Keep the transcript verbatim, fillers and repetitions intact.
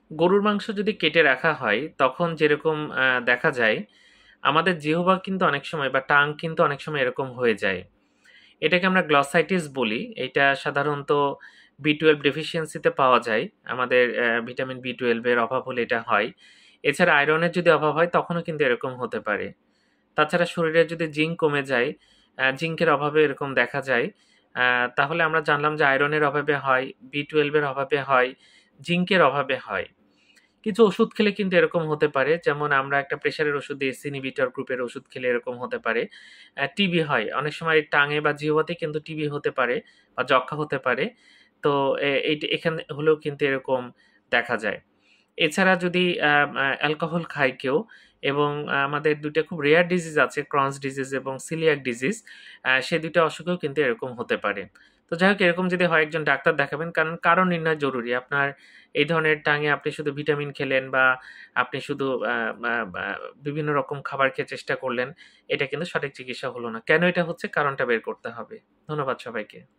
গরুর মাংস যদি কেটে রাখা হয় তখন যেরকম আ দেখা যায়, আমাদের জিহ্বা কিন্তু অনেক সময় বা টাং কিন্তু অনেক সময় এরকম হয়ে যায়। এটাকে আমরা গ্লসাইটিস বলি। এটা সাধারণত বি টুয়েলভ ডেফিসিয়েন্সিতে পাওয়া যায়। আমাদের অ্যা ভিটামিন বি টুয়েলভ এর অভাব হলে এটা হয়। এছাড়া আয়রনের যদি অভাব হয় তখনও কিন্তু এরকম হতে পারে। তাছাড়া শরীরে যদি জিঙ্ক কমে যায়, অ্যা জিঙ্কের অভাবে এরকম দেখা যায়। অ্যা তাহলে আমরা জানলাম যে আয়রনের অভাবে হয়, বি টুয়েলভ এর অভাবে হয়, জিঙ্কের অভাবে হয়। কিছু ওষুধ খেলে কিন্তু এরকম হতে পারে। যেমন আমরা একটা প্রেশারের ওষুধ দিই, সিনিবিটর গ্রুপের ওষুধ খেলে এরকম হতে পারে। অ্যা টিবি হয়। অনেক সময় টাঙে বা জিহ্বাতে কিন্তু টিবি হতে পারে বা যক্ষ্মা হতে পারে। তো এ এইট এখানে হলেও কিন্তু এরকম দেখা যায়। এছাড়া যদি আ আ অ্যালকোহল খায় কেউ এবং আ আমাদের দুই টা খুব রেয়ার ডিজিজ আছে, ক্রনস ডিজিজ এবং সিলিয়াক ডিজিজ। আ সে দুই টা অসুখেও কিন্তু এরকম হতে পারে। তো যাই হোক এরকম যদি হয় একজন ডাক্তার দেখাবেন। কারণ কারণ নির্ণয় জরুরি। আপনার এই ধরনের টাঙে আপনি শুধু ভিটামিন খেলেন বা আপনি শুধু আ আ আ বিভিন্ন রকম খাবার খেয়ে চেষ্টা করলেন। এটা কিন্তু সঠিক চিকিৎসা হলো না। কেন এটা হচ্ছে কারণটা বের করতে হবে। ধন্যবাদ সবাইকে।